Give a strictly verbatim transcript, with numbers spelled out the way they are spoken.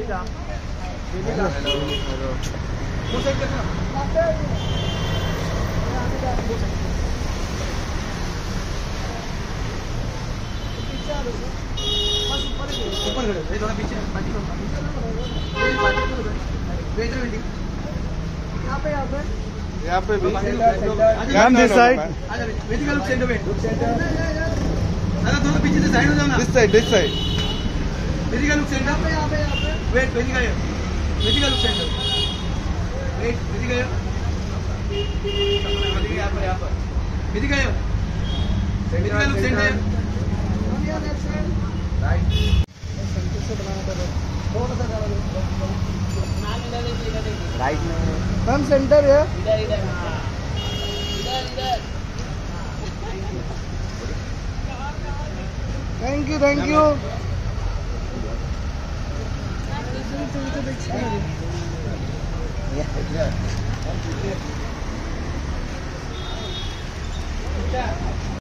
ऊपर खड़े थोड़ा पीछे यहाँ पे यहाँ पे यहाँ पे भी ma'am this side Vedika look centre wait दादा थोड़ा पीछे से साइड हो जाओ ना this side this side Vedika look centre पे यहाँ पे यहाँ पे वेट वेदिका ये Vedika look centre wait Vedika ये वेदिका यहाँ पर यहाँ पर वेदिका ये Vedika look centre right centre से बनाना पड़ेगा थोड़ा सा डालो राइट में मैम सेंटर है। इधर इधर इधर इधर thank you thank you. Yeah.